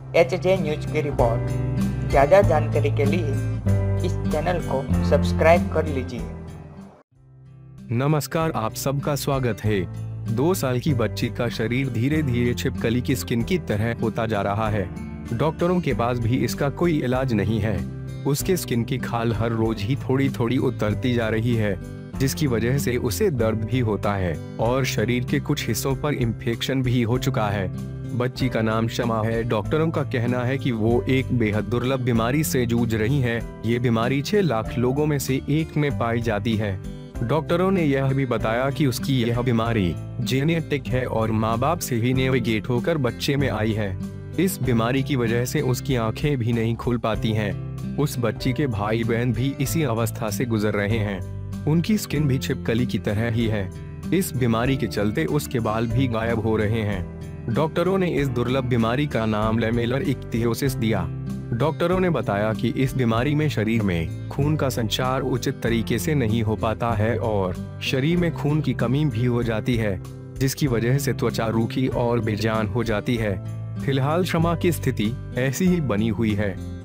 HJ news की report. ज़्यादा जानकारी के लिए इस चैनल को सब्सक्राइब कर लीजिए। नमस्कार, आप सबका स्वागत है। 2 साल की बच्ची का शरीर धीरे धीरे छिपकली की स्किन की तरह होता जा रहा है। डॉक्टरों के पास भी इसका कोई इलाज नहीं है। उसके स्किन की खाल हर रोज ही थोड़ी थोड़ी उतरती जा रही है, जिसकी वजह से उसे दर्द भी होता है और शरीर के कुछ हिस्सों पर इंफेक्शन भी हो चुका है। बच्ची का नाम शमा है। डॉक्टरों का कहना है कि वो एक बेहद दुर्लभ बीमारी से जूझ रही है। ये बीमारी 6 लाख लोगों में से एक में पाई जाती है। डॉक्टरों ने यह भी बताया कि उसकी यह बीमारी जेनेटिक है और माँ बाप से ही नेविगेट होकर बच्चे में आई है। इस बीमारी की वजह से उसकी आंखें भी नहीं खुल पाती हैं। उस बच्ची के भाई बहन भी इसी अवस्था से गुजर रहे हैं। उनकी स्किन भी छिपकली की तरह ही है। इस बीमारी के चलते उसके बाल भी गायब हो रहे हैं। डॉक्टरों ने इस दुर्लभ बीमारी का नाम लैमेलर इक्थियोसिस दिया। डॉक्टरों ने बताया कि इस बीमारी में शरीर में खून का संचार उचित तरीके से नहीं हो पाता है और शरीर में खून की कमी भी हो जाती है, जिसकी वजह से त्वचा रूखी और बेजान हो जाती है। फिलहाल शमा की स्थिति ऐसी ही बनी हुई है।